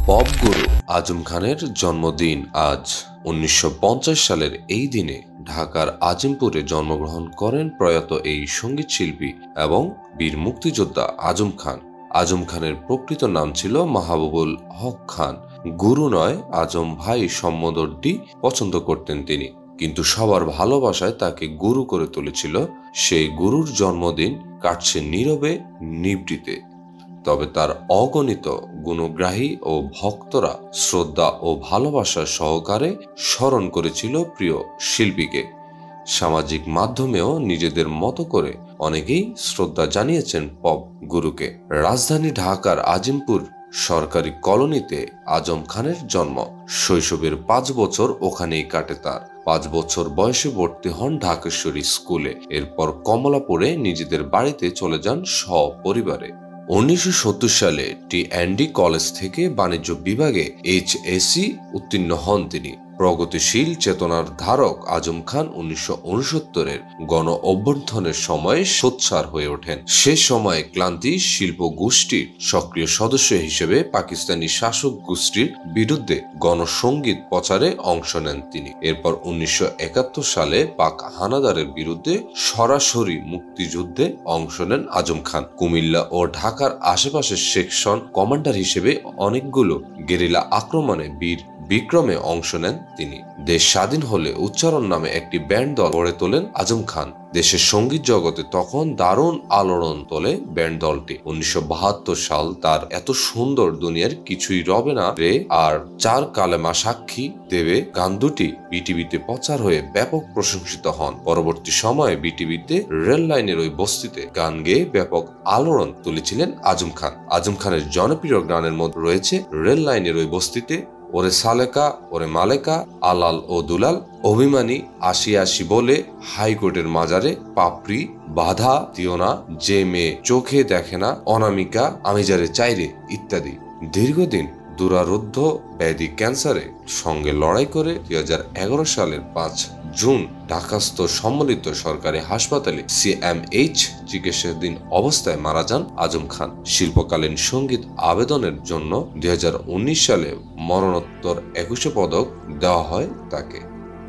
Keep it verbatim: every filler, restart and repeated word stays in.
Pop গুরু আজম খানের জন্মদিন আজ। উনিশশো পঞ্চাশ সালের এই দিনে ঢাকার আজিমপুরে জন্মগ্রহণ করেন প্রয়াত এই সঙ্গীত শিল্পী এবং বীর মুক্তিযোদ্ধা আজম খান। আজম খানের প্রকৃত নাম ছিল মাহবুবুল হক খান। গুরু নয়, আজম ভাই সম্বোধনটি পছন্দ করতেন তিনি, কিন্তু সবার ভালোবাসায় তাকে গুরু করে তুলেছিল। সেই গুরুর জন্মদিন কাটছে নীরবে নিভৃতে, তবে তার অগণিত গুণগ্রাহী ও ভক্তরা শ্রদ্ধা ও ভালোবাসার সহকারে স্মরণ করেছিল প্রিয় শিল্পীকে। সামাজিক মাধ্যমেও নিজেদের মতো করে অনেকেই শ্রদ্ধা জানিয়েছেন পপ গুরুকে। রাজধানী ঢাকার আজিমপুর সরকারি কলোনিতে আজম খানের জন্ম। শৈশবের পাঁচ বছর ওখানেই কাটে তার। পাঁচ বছর বয়সে ভর্তি হন ঢাকেশ্বরী স্কুলে। এরপর কমলাপুরে নিজেদের বাড়িতে চলে যান সপরিবারে। উনিশশো সত্তর সালে টি অ্যান্ড ডি কলেজ থেকে বাণিজ্য বিভাগে এইচ এস সি উত্তীর্ণ হন তিনি। প্রগতিশীল চেতনার ধারক আজম খান উনিশশো উনসত্তরের গণ অভ্যুত্থানের সময় সোচ্চার হয়ে ওঠেন। সে সময় ক্লান্তি শিল্প গোষ্ঠীর সক্রিয় সদস্য হিসেবে পাকিস্তানি শাসক গোষ্ঠীর বিরুদ্ধে গণসংগীত প্রচারে অংশ নেন তিনি। এরপর উনিশশো একাত্তর সালে পাক হানাদারের বিরুদ্ধে সরাসরি মুক্তিযুদ্ধে অংশ নেন আজম খান। কুমিল্লা ও ঢাকার আশেপাশের সেকশন কমান্ডার হিসেবে অনেকগুলো গেরিলা আক্রমণে বীর বিক্রমে অংশ নেন তিনি। দেশ স্বাধীন হলে উচ্চারণ নামে একটি ব্যান্ড দল গড়ে তোলেন আজম খান। দেশের সঙ্গীত জগতে তখন দারুণ আলোড়ন তোলে ব্যান্ড দলটি। উনিশশো বাহাত্তর সাল তার এত সুন্দর দুনিয়ার কিছুই রবে না রে আর চার কালেমা সাক্ষী দেবে গান দুটি বিটিভিতে প্রচার হয়ে ব্যাপক প্রশংসিত হন। পরবর্তী সময়ে বিটিভিতে রেল লাইনের ওই বস্তিতে গান গেয়ে ব্যাপক আলোড়ন তুলেছিলেন আজম খান। আজম খানের জনপ্রিয় গানের মধ্যে রয়েছে রেল লাইনের ওই বস্তিতে, ওরে সালেকা, ওরে মালেকা, আলাল ও দুলাল, অভিমানী, আসি আসি বলে, হাইকোর্টের মাজারে, পাপড়ি, বাধা দিও না, যে মেয়ে চোখে দেখে না, অনামিকা, আমি যারে চাইরে ইত্যাদি। দীর্ঘদিন দুরারোধ্য ব্যাধি ক্যান্সারের সঙ্গে লড়াই করে দুই হাজার এগারো সালের পাঁচ জুন ঢাকাস্থ সম্মিলিত সরকারি হাসপাতালে সি এম এইচ চিকিৎসাধীন অবস্থায় মারা যান আজম খান। শিল্পকালীন সঙ্গীত আবেদনের জন্য দুই হাজার উনিশ সালে মরণোত্তর একুশে পদক দেওয়া হয় তাকে।